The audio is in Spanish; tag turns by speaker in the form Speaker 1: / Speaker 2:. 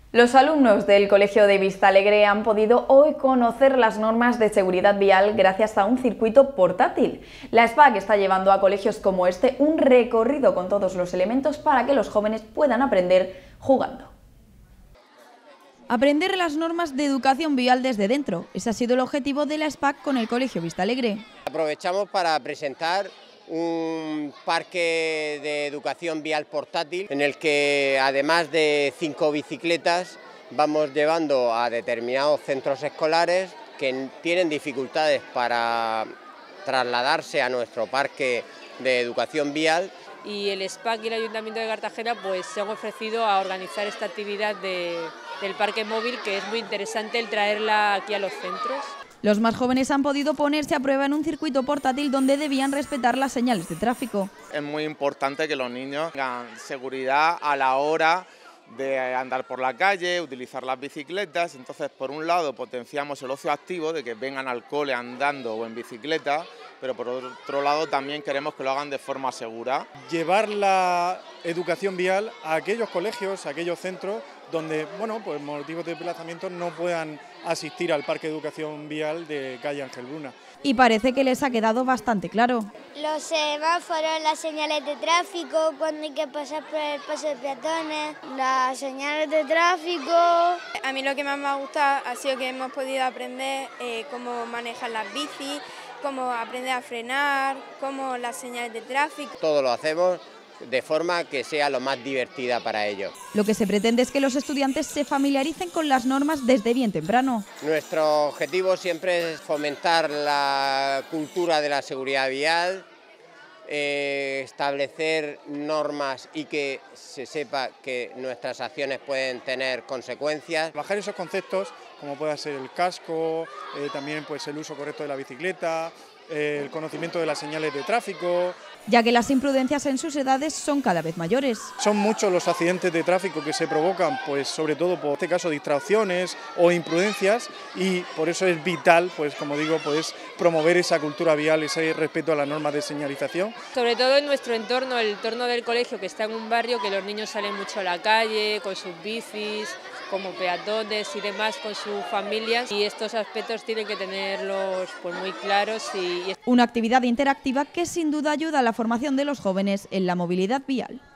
Speaker 1: Los alumnos del Colegio de Vistalegre han podido hoy conocer las normas de seguridad vial gracias a un circuito portátil. La SPAC está llevando a colegios como este un recorrido con todos los elementos para que los jóvenes puedan aprender jugando. Aprender las normas de educación vial desde dentro. Ese ha sido el objetivo de la SPAC con el Colegio Vistalegre.
Speaker 2: Aprovechamos para presentar un parque de educación vial portátil en el que, además de 5 bicicletas, vamos llevando a determinados centros escolares que tienen dificultades para trasladarse a nuestro parque de educación vial.
Speaker 3: Y el SPAC y el Ayuntamiento de Cartagena pues se han ofrecido a organizar esta actividad del parque móvil, que es muy interesante el traerla aquí a los centros.
Speaker 1: Los más jóvenes han podido ponerse a prueba en un circuito portátil donde debían respetar las señales de tráfico.
Speaker 4: Es muy importante que los niños tengan seguridad a la hora de andar por la calle, utilizar las bicicletas. Entonces, por un lado, potenciamos el ocio activo de que vengan al cole andando o en bicicleta, pero por otro lado también queremos que lo hagan de forma segura.
Speaker 5: Llevar la educación vial a aquellos colegios, a aquellos centros donde, por motivos de desplazamiento no puedan asistir al Parque de Educación Vial de calle Ángel Bruna.
Speaker 1: Y parece que les ha quedado bastante claro.
Speaker 6: Los semáforos, las señales de tráfico, cuando hay que pasar por el paso de peatones, las señales de tráfico.
Speaker 7: A mí lo que más me ha gustado ha sido que hemos podido aprender cómo manejar las bicis, cómo aprender a frenar, cómo las señales de tráfico.
Speaker 2: Todo lo hacemos de forma que sea lo más divertida para ellos.
Speaker 1: Lo que se pretende es que los estudiantes se familiaricen con las normas desde bien temprano.
Speaker 2: Nuestro objetivo siempre es fomentar la cultura de la seguridad vial, establecer normas y que se sepa que nuestras acciones pueden tener consecuencias.
Speaker 5: Bajar esos conceptos, como pueda ser el casco, también el uso correcto de la bicicleta, el conocimiento de las señales de tráfico.
Speaker 1: Ya que las imprudencias en sus edades son cada vez mayores.
Speaker 5: Son muchos los accidentes de tráfico que se provocan, sobre todo por este caso distracciones o imprudencias, y por eso es vital, como digo, promover esa cultura vial, ese respeto a las normas de señalización.
Speaker 3: Sobre todo en nuestro entorno, el entorno del colegio, que está en un barrio que los niños salen mucho a la calle con sus bicis, como peatones y demás, con sus familias, y estos aspectos tienen que tenerlos muy claros.
Speaker 1: Una actividad interactiva que sin duda ayuda a la formación de los jóvenes en la movilidad vial.